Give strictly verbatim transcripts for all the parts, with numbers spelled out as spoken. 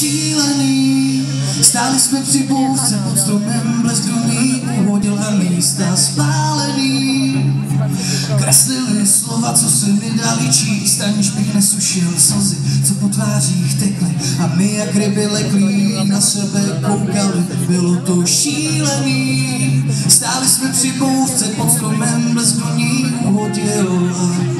šílený. Stáli jsme při bouřce pod stromem, blesk duný uhodil a místa spálený. Kreslili slova, co se mi dali číst, aniž bych nesušil slzy, co po tvářích tekly. A my jak ryby leklí na sebe koukali, bylo to šílený. Stáli jsme při bouřce pod stromem, blesk duný uhodil a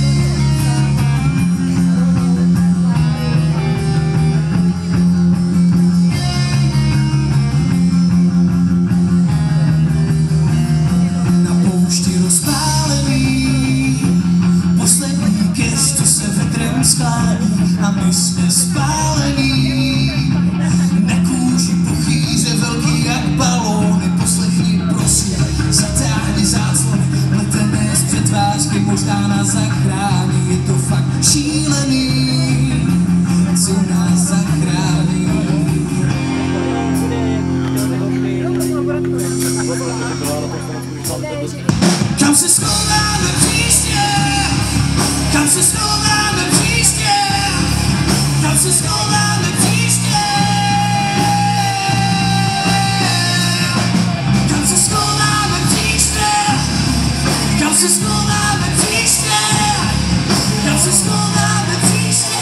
a my jsme spálení. Na kůži puchýře velký jak balóny. Poslechni prosím, zatáhni záclony, letené z přetvářky možná nás zachrání. Je to fakt šílený, co nás zachrání. Kam se schováme příště? Kam se schováme příště? Kam se schováme příště? Kam se schováme příště? Kam se schováme příště? Kam se schováme příště?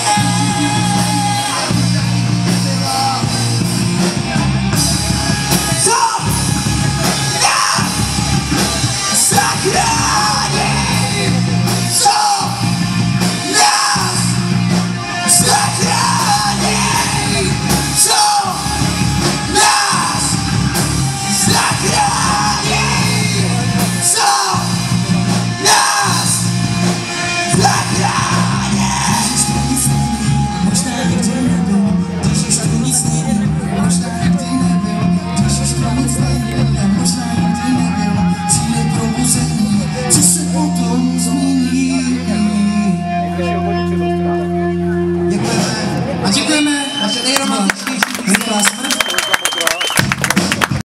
Co? Já zachrání! Co? Nás zachrání! Co? Nás zachrání! Co? Nás zachrání! Možná nikdy nebyl, když to nic nebyl. Možná nikdy nebyl, když to nic nebyl. Možná nikdy nebyl, přijde probuzení, co se potom změní. Děkujeme. A děkujeme. Vaše nejromantičtější písně.